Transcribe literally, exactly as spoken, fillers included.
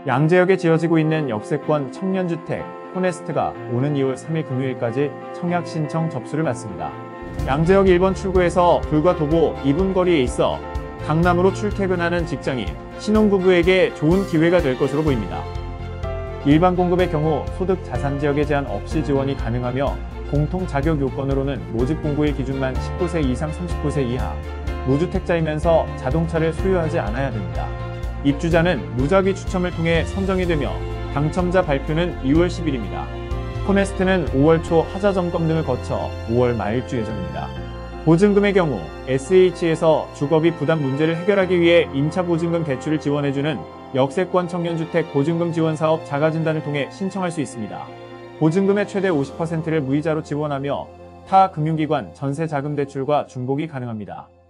양재역에 지어지고 있는 역세권 청년주택 호네스트가 오는 이월 삼일 금요일까지 청약 신청 접수를 받습니다. 양재역 일 번 출구에서 불과 도보 이 분 거리에 있어 강남으로 출퇴근하는 직장인, 신혼부부에게 좋은 기회가 될 것으로 보입니다. 일반 공급의 경우 소득 자산 지역에 제한 없이 지원이 가능하며 공통 자격 요건으로는 모집 공고일 기준만 십구 세 이상 삼십구 세 이하, 무주택자이면서 자동차를 소유하지 않아야 됩니다. 입주자는 무작위 추첨을 통해 선정이 되며 당첨자 발표는 이월 십일입니다. 호네스트는 오월 초 하자 점검 등을 거쳐 오월 말 입주 예정입니다. 보증금의 경우 에스에이치에서 주거비 부담 문제를 해결하기 위해 임차 보증금 대출을 지원해주는 역세권 청년주택 보증금 지원 사업 자가진단을 통해 신청할 수 있습니다. 보증금의 최대 오십 퍼센트를 무이자로 지원하며 타 금융기관 전세자금 대출과 중복이 가능합니다.